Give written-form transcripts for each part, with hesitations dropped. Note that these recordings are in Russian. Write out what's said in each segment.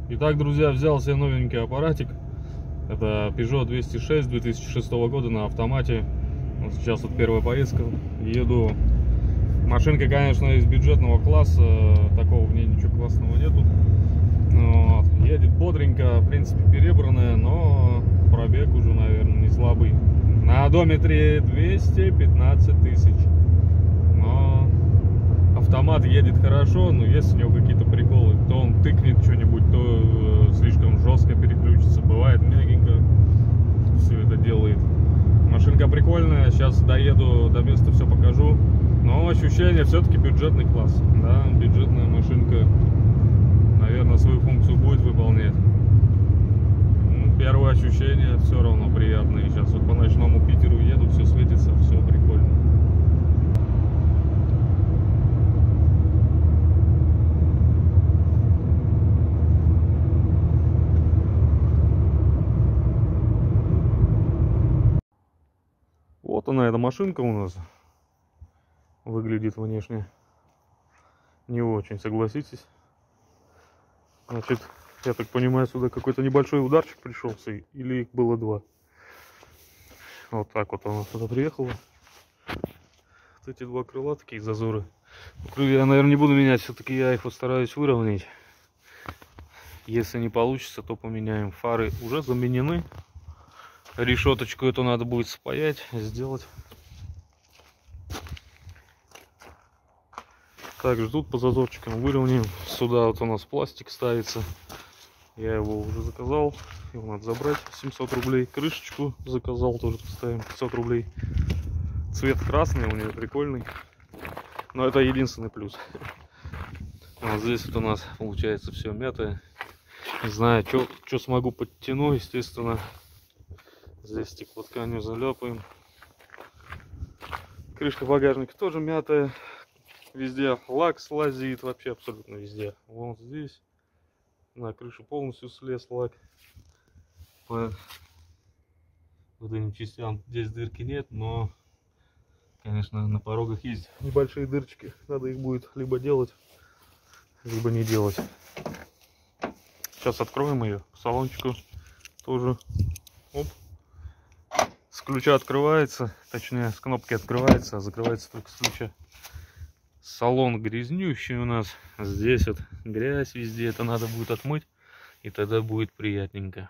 Итак, друзья, взял себе новенький аппаратик. Это Peugeot 206 2006 года на автомате. Вот сейчас вот первая поездка. Еду. Машинка, конечно, из бюджетного класса. Такого в ней ничего классного нету. Вот. Едет бодренько, в принципе, перебранная, но пробег уже, наверное, не слабый. На одометре 215 тысяч. Но автомат едет хорошо, но есть у него какие-то приколы. То он тыкнет что-нибудь, то слишком жестко переключится. Бывает мягенько все это делает. Машинка прикольная, сейчас доеду до места, все покажу. Но ощущение все-таки бюджетный класс. Да, бюджетная машинка, наверное, свою функцию будет выполнять. Ну, первое ощущение все равно приятное. Сейчас вот по ночному Питеру еду, все светится, все прикольно. Вот она, эта машинка у нас выглядит внешне не очень, согласитесь. Значит, я так понимаю, сюда какой-то небольшой ударчик пришелся, или их было два. Вот так вот она сюда приехала. Вот эти два крыла, такие зазоры. Крылья я, наверное, не буду менять, все-таки я их постараюсь выровнять. Если не получится, то поменяем. Фары уже заменены. Решеточку эту надо будет спаять, сделать. Также тут по зазорчикам выровняем. Сюда вот у нас пластик ставится. Я его уже заказал. Его надо забрать. 700 рублей. Крышечку заказал, тоже поставим. 500 рублей. Цвет красный у нее прикольный. Но это единственный плюс. Вот здесь вот у нас получается все мятое. Не знаю, что смогу подтяну, естественно. Здесь стеклотканью заляпаем. Крышка багажника тоже мятая. Везде лак слазит, вообще абсолютно везде. Вот здесь на крышу полностью слез лак. По вот этим частям здесь дырки нет, но, конечно, на порогах есть небольшие дырочки. Надо их будет либо делать, либо не делать. Сейчас откроем ее к салончику тоже. Оп. С ключа открывается, точнее с кнопки открывается, а закрывается только с ключа. Салон грязнющий у нас. Здесь вот грязь везде. Это надо будет отмыть. И тогда будет приятненько.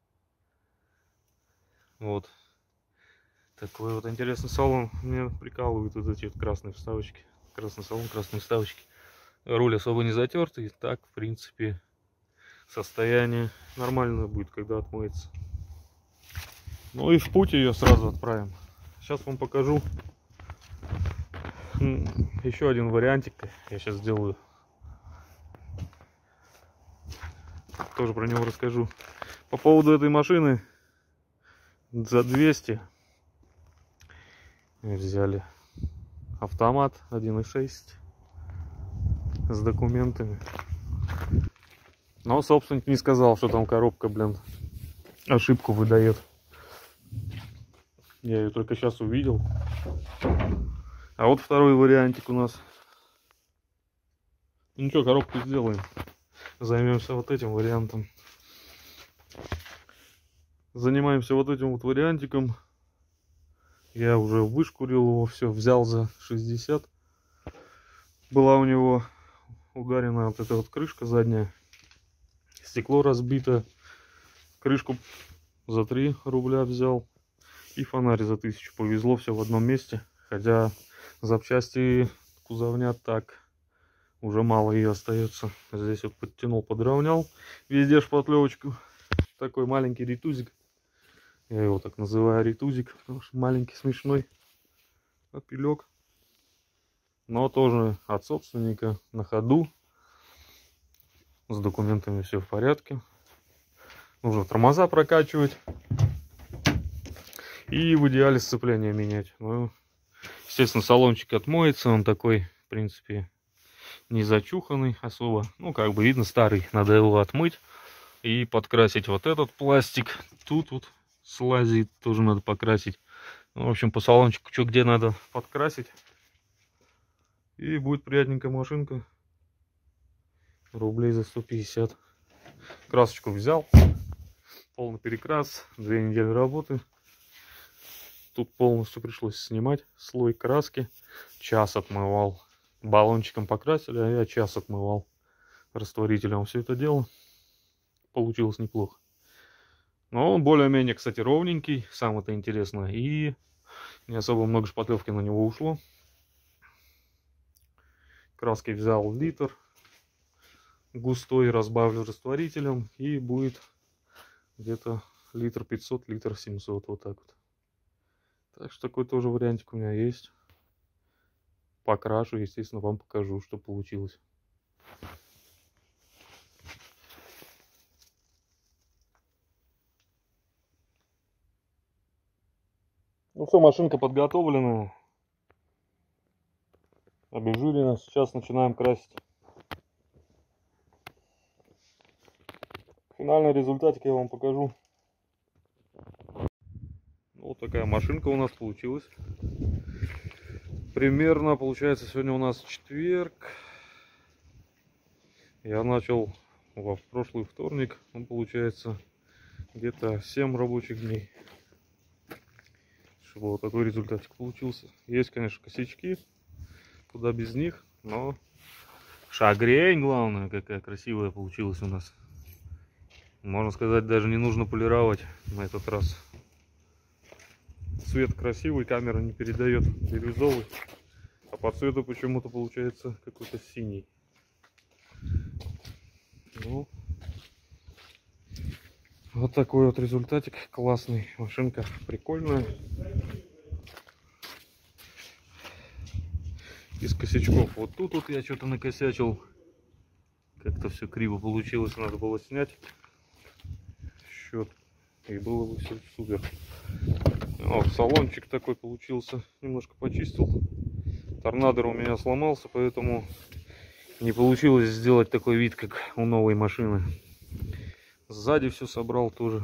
Вот. Такой вот интересный салон. Мне прикалывают вот эти вот красные вставочки. Красный салон, красные вставочки. Руль особо не затертый. Так, в принципе, состояние нормальное будет, когда отмоется. Ну и в путь ее сразу отправим. Сейчас вам покажу еще один вариантик. Я сейчас сделаю. Тоже про него расскажу. По поводу этой машины. За 200 взяли автомат 1.6 с документами. Но собственник не сказал, что там коробка, блин, ошибку выдает. Я ее только сейчас увидел. А вот второй вариантик у нас. Ничего, коробку сделаем. Займемся вот этим вариантом. Занимаемся вот этим вот вариантиком. Я уже вышкурил его, все, взял за 60. Была у него ударена вот эта вот крышка задняя. Стекло разбито. Крышку за 3 рубля взял. И фонарь за 1000. Повезло, все в одном месте. Хотя запчасти кузовня так. Уже мало ее остается. Здесь вот подтянул, подровнял. Везде шпатлевочку. Такой маленький ретузик. Я его так называю, ретузик. Потому что маленький, смешной опилек. Но тоже от собственника, на ходу. С документами все в порядке. Нужно тормоза прокачивать. И в идеале сцепление менять. Ну, естественно, салончик отмоется. Он такой, в принципе, не зачуханный особо. Ну, как бы видно, старый. Надо его отмыть и подкрасить вот этот пластик. Тут вот слазит, тоже надо покрасить. Ну, в общем, по салончику что где надо подкрасить. И будет приятненькая машинка. Рублей за 150. Красочку взял. Полный перекрас. 2 недели работы. Тут полностью пришлось снимать слой краски. Час отмывал. Баллончиком покрасили, а я час отмывал растворителем все это дело. Получилось неплохо. Но он более-менее, кстати, ровненький. Самое-то интересное. И не особо много шпатлевки на него ушло. Краски взял литр. Густой разбавлю растворителем. И будет где-то литр 500, литр 700. Вот так вот. Так что такой тоже вариантик у меня есть. Покрашу, естественно, вам покажу, что получилось. Ну все, машинка подготовлена. Обезжирена. Сейчас начинаем красить. Финальный результатик я вам покажу. Вот такая машинка у нас получилась. Примерно, получается, сегодня у нас четверг. Я начал во прошлый вторник. Он получается где-то 7 рабочих дней. Чтобы вот такой результатик получился. Есть, конечно, косячки. Куда без них. Но шагрень, главное, какая красивая получилась у нас. Можно сказать, даже не нужно полировать на этот раз. Цвет красивый, камера не передает бирюзовый. А по цвету почему-то получается какой-то синий. Ну, вот такой вот результатик. Классный. Машинка прикольная. Из косячков. Вот тут вот я что-то накосячил. Как-то все криво получилось. Надо было снять счет. И было бы все супер. Вот, салончик такой получился. Немножко почистил. Торнадо у меня сломался, поэтому не получилось сделать такой вид, как у новой машины. Сзади все собрал тоже.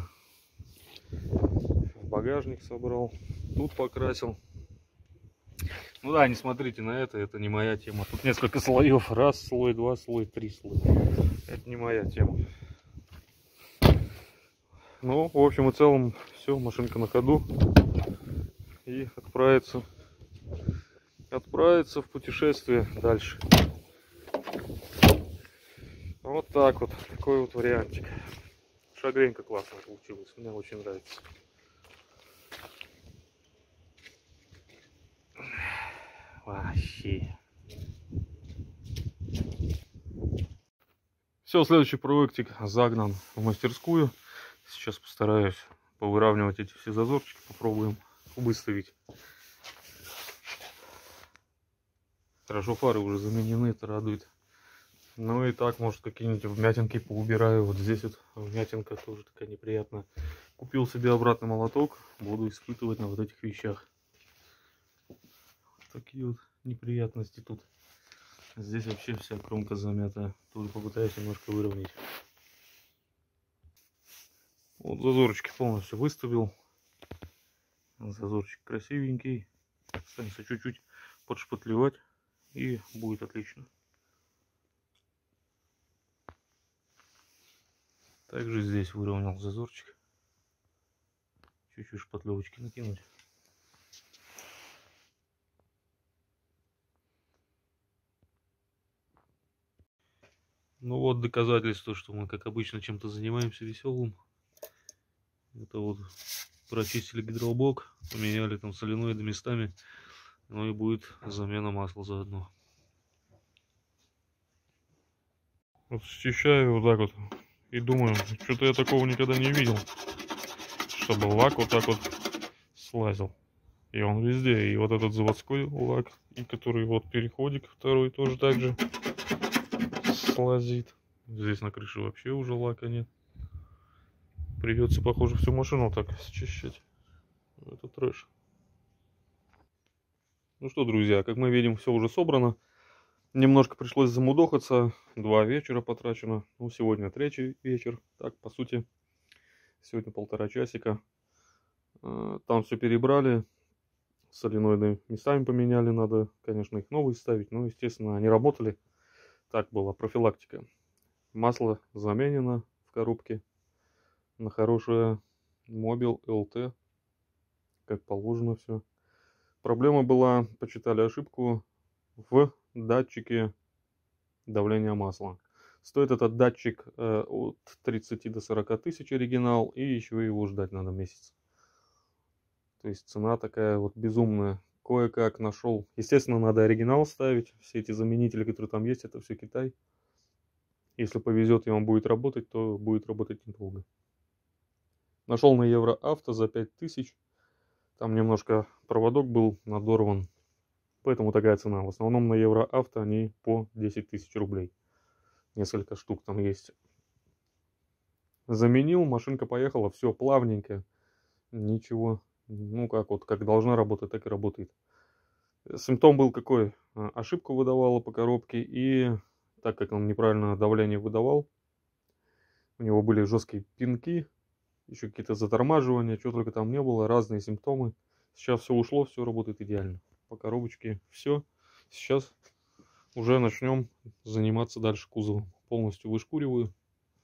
Багажник собрал. Тут покрасил. Ну да, не смотрите на это не моя тема. Тут несколько слоев. Раз слой, два слоя, 3 слоя. Это не моя тема. Ну, в общем и целом, все, машинка на ходу. И отправиться в путешествие дальше. Вот так вот, такой вот вариантик. Шагренька классная получилась, мне очень нравится. Вообще. Все, следующий проектик загнан в мастерскую. Сейчас постараюсь повыравнивать эти все зазорчики, попробуем выставить. Хорошо, фары уже заменены, это радует. Ну и так, может, какие-нибудь вмятинки поубираю. Вот здесь вот вмятинка тоже такая неприятная. Купил себе обратный молоток, буду испытывать на вот этих вещах. Такие вот неприятности тут. Здесь вообще вся кромка замята. Тоже попытаюсь немножко выровнять. Вот зазорчики полностью выставил. Зазорчик красивенький. Останется чуть-чуть подшпатлевать и будет отлично. Также здесь выровнял зазорчик. Чуть-чуть шпатлевочки накинуть. Ну вот доказательство, что мы, как обычно, чем-то занимаемся веселым. Это вот прочистили гидроблок, поменяли там соленоиды местами. Ну и будет замена масла заодно. Вот счищаю вот так вот. И думаю, что-то я такого никогда не видел. Чтобы лак вот так вот слазил. И он везде. И вот этот заводской лак, и который вот переходик второй тоже так же слазит. Здесь на крыше вообще уже лака нет. Придется, похоже, всю машину так счищать. Это трэш. Ну что, друзья, как мы видим, все уже собрано. Немножко пришлось замудохаться. 2 вечера потрачено. Ну, сегодня 3-й вечер. Так, по сути, сегодня 1,5 часика. Там все перебрали. Соленоиды местами поменяли. Надо, конечно, их новые ставить. Но, естественно, они работали. Так была профилактика. Масло заменено коробке на хорошее Mobil LT, как положено все. Проблема была, почитали ошибку в датчике давления масла. Стоит этот датчик от 30 до 40 тысяч оригинал, и еще его ждать надо месяц. То есть цена такая вот безумная. Кое-как нашел. Естественно, надо оригинал ставить. Все эти заменители, которые там есть, это все Китай. Если повезет и он будет работать, то будет работать недолго. Нашел на Евроавто за 5000. Там немножко проводок был надорван. Поэтому такая цена. В основном на Евроавто они по 10 тысяч рублей. Несколько штук там есть. Заменил, машинка поехала, все плавненько. Ничего. Ну как вот, как должна работать, так и работает. Симптом был какой? Ошибку выдавала по коробке, и так как он неправильно давление выдавал, у него были жесткие пинки, еще какие-то затормаживания, чего только там не было, разные симптомы. Сейчас все ушло, все работает идеально. По коробочке все. Сейчас уже начнем заниматься дальше кузовом. Полностью вышкуриваю,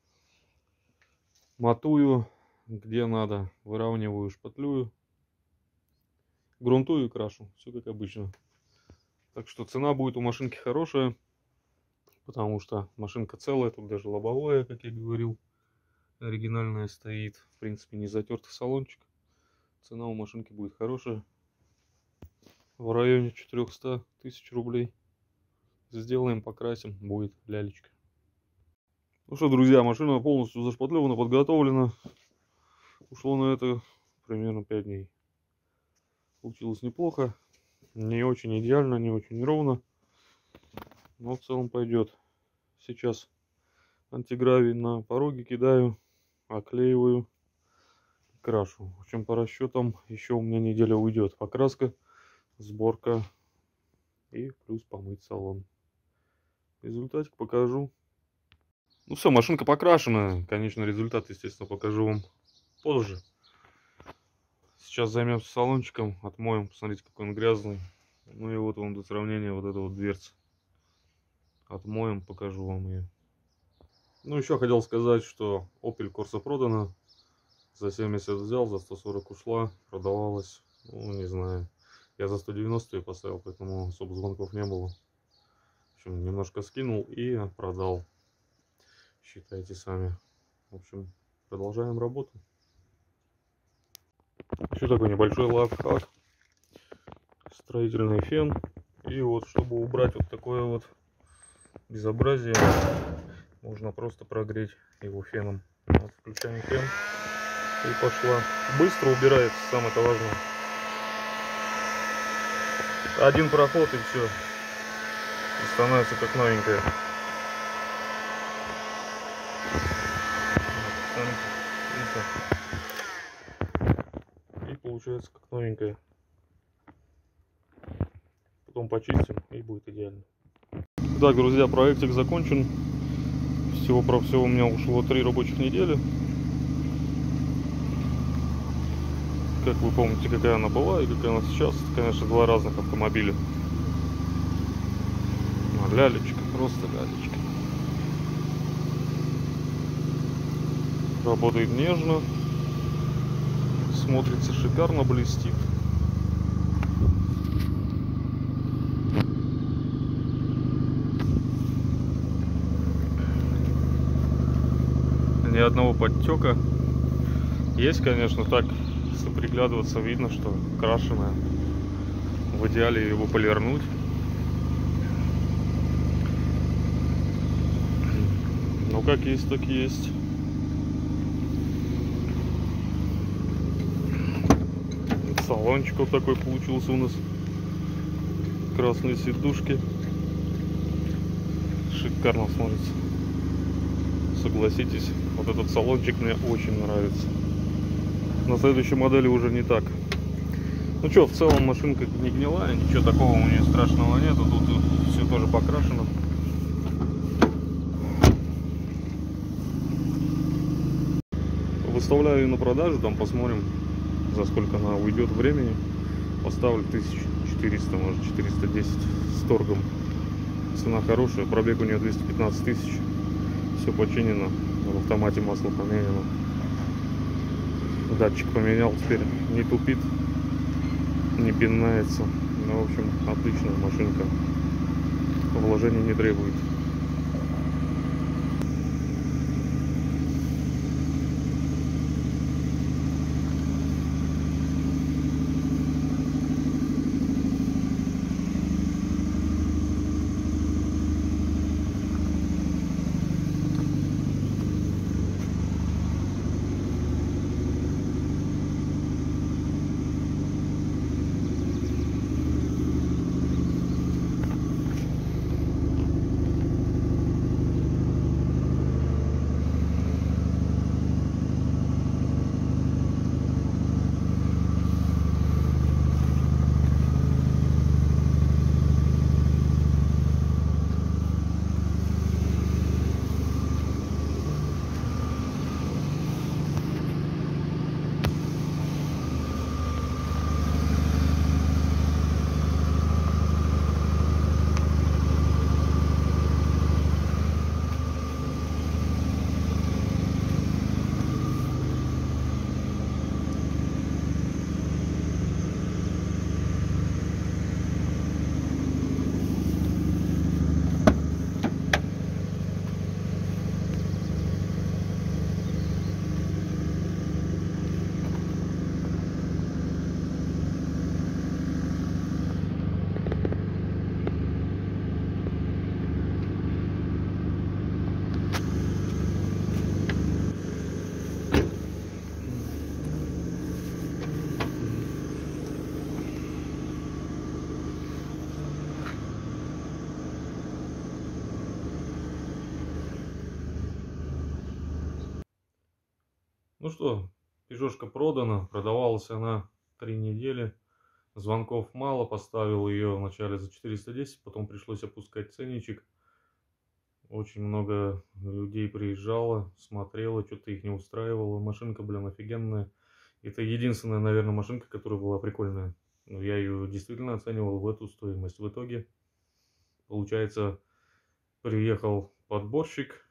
матую, где надо, выравниваю, шпатлюю, грунтую и крашу. Все как обычно. Так что цена будет у машинки хорошая, потому что машинка целая, тут даже лобовое, как я говорил, оригинальная стоит. В принципе, не затертый салончик. Цена у машинки будет хорошая. В районе 400 тысяч рублей. Сделаем, покрасим, будет лялечка. Ну что, друзья, машина полностью зашпатлевана, подготовлена. Ушло на это примерно 5 дней. Получилось неплохо. Не очень идеально, не очень ровно. Но в целом пойдет. Сейчас антигравий на пороге кидаю, оклеиваю, крашу. В общем, по расчетам еще у меня неделя уйдет. Покраска, сборка и плюс помыть салон. Результатик покажу. Ну все, машинка покрашена. Конечный результат, естественно, покажу вам позже. Сейчас займемся салончиком, отмоем. Посмотрите, какой он грязный. Ну и вот вам для сравнения вот эта вот дверца. Отмоем, покажу вам ее. Ну еще хотел сказать, что Opel Corsa продана. За 70 взял, за 140 ушла. Продавалась, ну не знаю. Я за 190 ее поставил, поэтому особо звонков не было. В общем, немножко скинул и продал. Считайте сами. В общем, продолжаем работу. Еще такой небольшой лайфхак. Строительный фен. И вот, чтобы убрать вот такое вот безобразие, можно просто прогреть его феном. Вот, включаем фен. И пошла. Быстро убирается, самое это важное. Один проход и все. И становится как новенькая. И получается как новенькая. Потом почистим и будет идеально. Так, друзья, проектик закончен. Всего про все у меня ушло 3 рабочих недели. Как вы помните, какая она была и какая она сейчас. Это, конечно, 2 разных автомобиля. Лялечка, просто лялечка. Работает нежно. Смотрится шикарно, блестит. Ни одного подтека. Есть, конечно, так, если приглядываться, видно, что крашеная. В идеале его полирнуть. Ну как есть, так есть. Салончик вот такой получился у нас. Красные сидушки. Шикарно смотрится. Согласитесь, вот этот салончик мне очень нравится. На следующей модели уже не так. Ну что, в целом машинка не гнилая, ничего такого у нее страшного нету. Тут все тоже покрашено. Выставляю ее на продажу, там посмотрим, за сколько она уйдет времени. Поставлю 1400, может 410 с торгом. Цена хорошая, пробег у нее 215 тысяч. Все починено, В автомате масло поменяно. Датчик поменял, теперь не тупит, не пинается. Ну, в общем, отличная машинка. Вложений не требует. Ну что, пежошка продана, продавалась она 3 недели, звонков мало, поставил ее вначале за 410, потом пришлось опускать ценничек. Очень много людей приезжало, смотрело, что-то их не устраивало. Машинка, блин, офигенная. Это единственная, наверное, машинка, которая была прикольная. Но я ее действительно оценивал в эту стоимость. В итоге, получается, приехал подборщик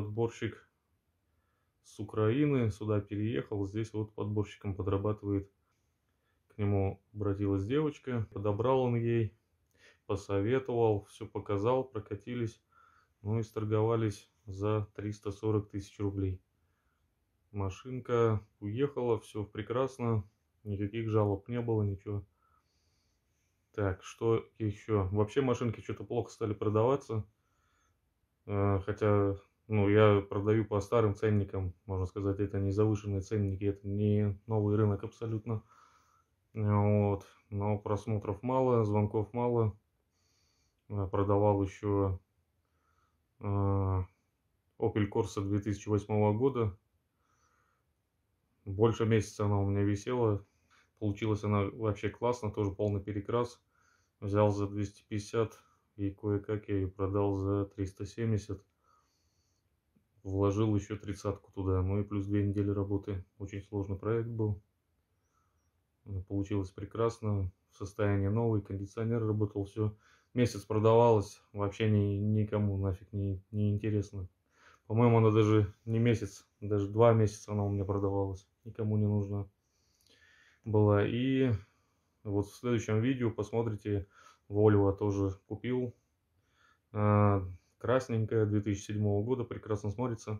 с Украины, сюда переехал, здесь вот подборщиком подрабатывает. К нему обратилась девочка, подобрал он ей, посоветовал, все показал, прокатились, ну и сторговались за 340 тысяч рублей. Машинка уехала, все прекрасно, никаких жалоб не было, ничего. Так, что еще? Вообще машинки что-то плохо стали продаваться, хотя... Ну, я продаю по старым ценникам, можно сказать, это не завышенные ценники, это не новый рынок абсолютно. Вот. Но просмотров мало, звонков мало. Продавал еще Opel Corsa 2008 года. Больше месяца она у меня висела. Получилась она вообще классно, тоже полный перекрас. Взял за 250 и кое-как я ее продал за 370. Вложил еще 30-ку туда, ну и плюс 2 недели работы. Очень сложный проект был. Получилось прекрасно. В состоянии новый, кондиционер работал, все. Месяц продавалось, вообще никому нафиг не интересно. По-моему, она даже не месяц, даже 2 месяца она у меня продавалась. Никому не нужна была. И вот в следующем видео посмотрите, Volvo тоже купил. Красненькая, 2007 года, прекрасно смотрится.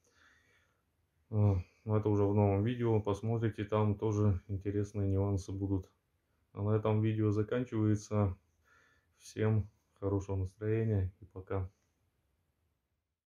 Но это уже в новом видео, посмотрите, там тоже интересные нюансы будут. А на этом видео заканчивается. Всем хорошего настроения и пока.